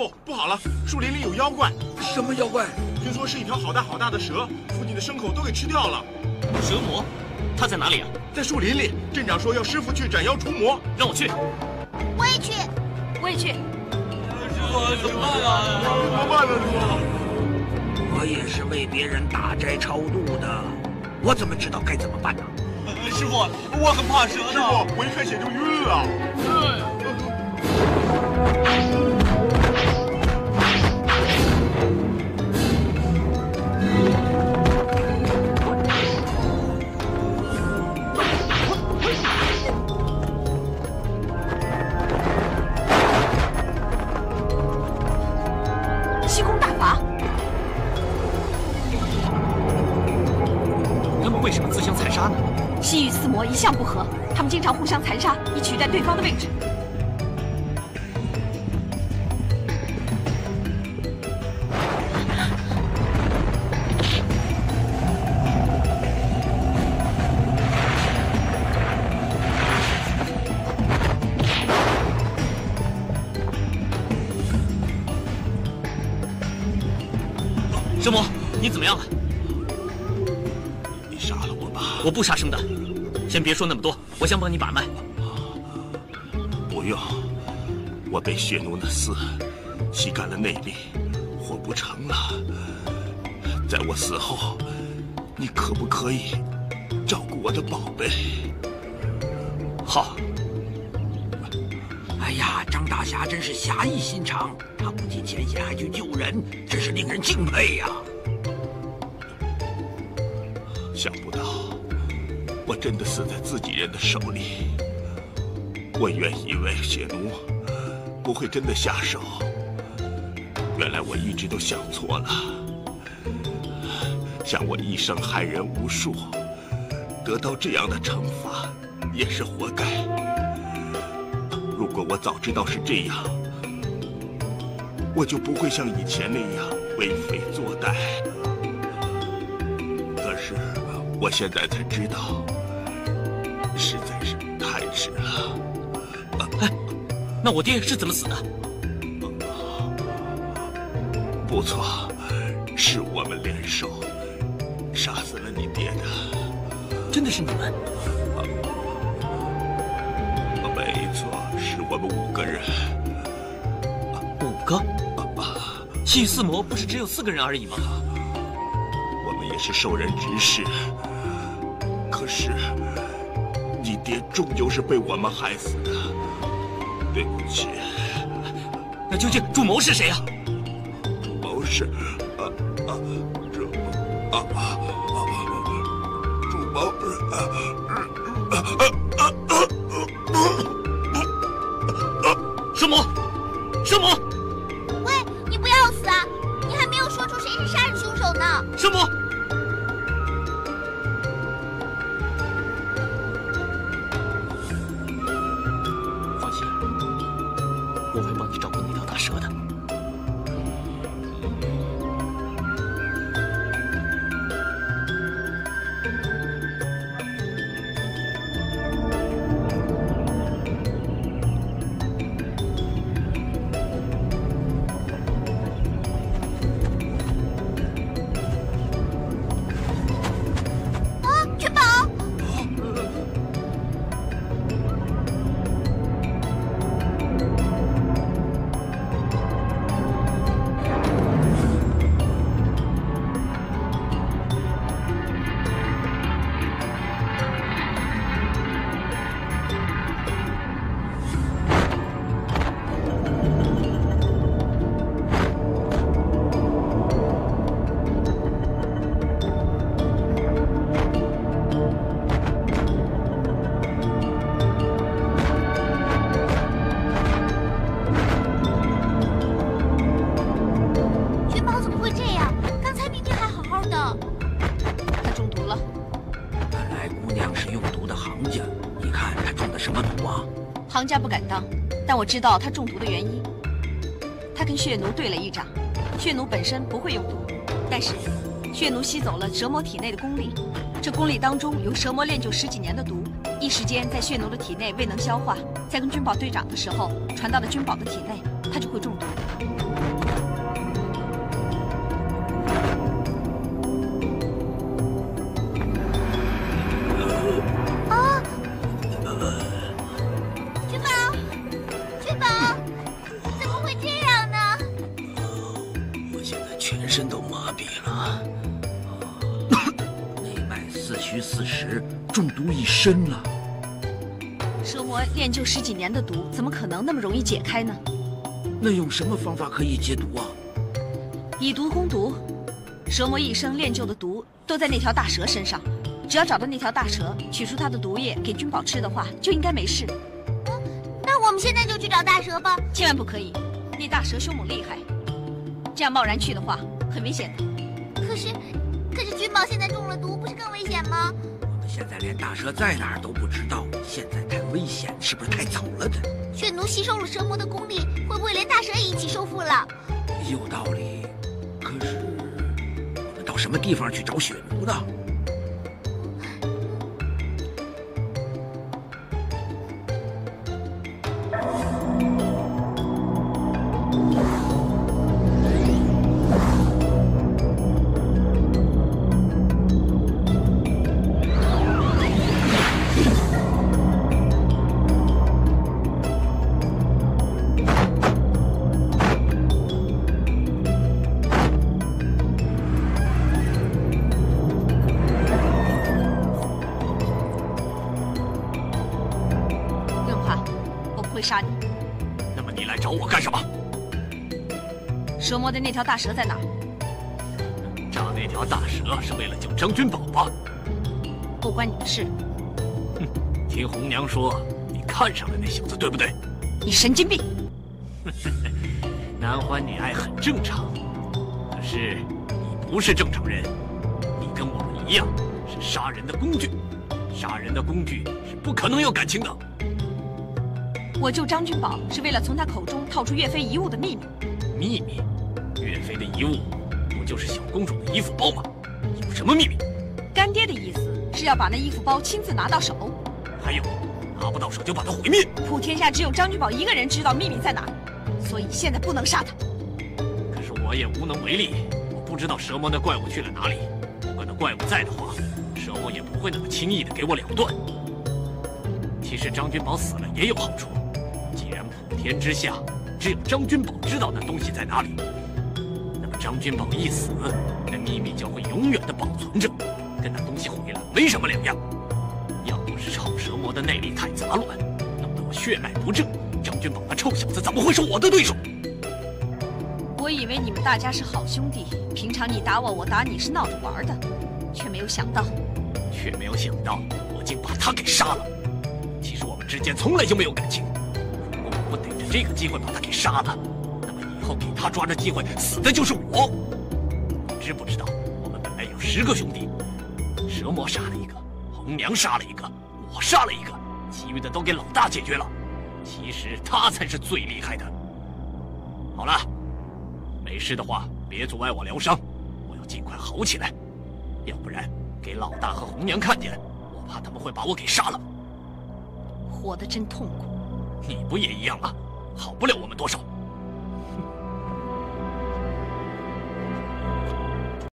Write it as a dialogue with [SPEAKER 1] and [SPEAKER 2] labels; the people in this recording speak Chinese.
[SPEAKER 1] 傅，不好了，树林里有妖怪。
[SPEAKER 2] 什么妖怪？
[SPEAKER 1] 听说是一条好大好大的蛇，附近的牲口都给吃掉了。
[SPEAKER 3] 蛇魔，他在哪里啊？
[SPEAKER 1] 在树林里。镇长说要师傅去斩妖除魔，
[SPEAKER 3] 让我去。
[SPEAKER 4] 我也去，
[SPEAKER 5] 我也去。
[SPEAKER 3] 师傅，怎么办啊？
[SPEAKER 1] 怎么办呢，师
[SPEAKER 2] 傅？我也是为别人打斋超度的，我怎么知道该怎么办呢？
[SPEAKER 3] 师傅，我很怕蛇的。
[SPEAKER 1] 师傅，我一看血就晕了。
[SPEAKER 5] 虚空大法，
[SPEAKER 3] 他们为什么自相残杀呢？
[SPEAKER 5] 西域四魔一向不和，他们经常互相残杀，以取代对方的位置。
[SPEAKER 3] 蛇魔，你怎么样了？
[SPEAKER 2] 你杀了我吧！
[SPEAKER 3] 我不杀生的。先别说那么多，我想帮你把脉。
[SPEAKER 2] 不用，我被血奴的丝吸干了内力，活不成了。在我死后，你可不可以照顾我的宝贝？
[SPEAKER 3] 好。
[SPEAKER 2] 哎呀，张大侠真是侠义心肠，他不计前嫌还去救人，真是令人敬佩呀！想不到，我真的死在自己人的手里。我原以为血奴不会真的下手，原来我一直都想错了。像我一生害人无数，得到这样的惩罚也是活该。如果我早知道是这样，我就不会像以前那样为非作歹。可是我现在才知道，实在是太迟了。
[SPEAKER 3] 哎，那我爹是怎么死的？
[SPEAKER 2] 不错，是我们联手杀死了你爹的。
[SPEAKER 3] 真的是你们？
[SPEAKER 2] 没错，是我们5个人。
[SPEAKER 3] 5个？西域四魔不是只有4个人而已吗？
[SPEAKER 2] 我们也是受人指使，可是你爹终究是被我们害死的，对不起。
[SPEAKER 3] 那究竟主谋是谁呀？
[SPEAKER 2] 主谋是，主谋
[SPEAKER 3] 蛇魔，蛇魔！
[SPEAKER 4] 喂，你不要死啊！你还没有说出谁是杀人凶手呢。
[SPEAKER 3] 蛇魔！放心，我会帮你照顾那条大蛇的。
[SPEAKER 5] 行家不敢当，但我知道他中毒的原因。他跟血奴对了一掌，血奴本身不会用毒，但是血奴吸走了蛇魔体内的功力，这功力当中有蛇魔炼就10几年的毒，一时间在血奴的体内未能消化，在跟君宝对掌的时候传到了君宝的体内，他就会中毒。
[SPEAKER 6] 全身都麻痹了，内脉四虚四实，中毒一身了。
[SPEAKER 5] 蛇魔练就10几年的毒，怎么可能那么容易解开呢？
[SPEAKER 6] 那用什么方法可以解毒啊？
[SPEAKER 5] 以毒攻毒，蛇魔一生练就的毒都在那条大蛇身上，只要找到那条大蛇，取出它的毒液给君宝吃的话，就应该没事。
[SPEAKER 4] 那我们现在就去找大蛇吧。
[SPEAKER 5] 千万不可以，那大蛇凶猛厉害，这样贸然去的话很危险的。
[SPEAKER 4] 可是君宝现在中了毒，不是更危险吗？
[SPEAKER 6] 我们现在连大蛇在哪儿都不知道，现在太危险，是不是太早了的？
[SPEAKER 4] 血奴吸收了蛇魔的功力，会不会连大蛇也一起收复了？
[SPEAKER 6] 有道理。可是我们到什么地方去找血奴呢？
[SPEAKER 5] 杀你。
[SPEAKER 2] 那么你来找我干什么？
[SPEAKER 5] 蛇魔的那条大蛇在哪儿？
[SPEAKER 2] 找那条大蛇是为了救张君宝吧？
[SPEAKER 5] 不关你的事。
[SPEAKER 2] 哼，听红娘说你看上了那小子，对不对？
[SPEAKER 5] 你神经病！
[SPEAKER 2] 男欢女爱很正常，可是你不是正常人，你跟我们一样是杀人的工具，杀人的工具是不可能有感情的。
[SPEAKER 5] 我救张君宝是为了从他口中套出岳飞遗物的秘密。
[SPEAKER 2] 秘密？岳飞的遗物不就是小公主的衣服包吗？有什么秘密？
[SPEAKER 5] 干爹的意思是要把那衣服包亲自拿到手。
[SPEAKER 2] 还有，拿不到手就把它毁灭。
[SPEAKER 5] 普天下只有张君宝一个人知道秘密在哪，所以现在不能杀他。
[SPEAKER 2] 可是我也无能为力，我不知道蛇魔那怪物去了哪里。如果那怪物在的话，蛇魔也不会那么轻易的给我了断。其实张君宝死了也有好处，既然普天之下只有张君宝知道那东西在哪里，那么张君宝一死，那秘密将会永远的保存着，跟那东西毁了没什么两样。要不是臭蛇魔的内力太杂乱，弄得我血脉不正，张君宝那臭小子怎么会是我的对手？
[SPEAKER 5] 我以为你们大家是好兄弟，平常你打我，我打你是闹着玩的，却没有想到我竟把他给杀了。其实我们之间从来就没有感情，如果我不逮着这个机会把他给杀了，那么以后给他抓着机会死的就是我。你知不知道，我们本来有10个兄弟，蛇魔杀了一个，红娘杀了一个，我杀了一个，其余的都给老大解决了。其实他才是最厉害的。好了，没事的话别阻碍我疗伤，我要尽快好起来，要不然给老大和红娘看见，我怕他们会把我给杀了。 活得真痛苦。
[SPEAKER 2] 你不也一样吗？好不了我们多少。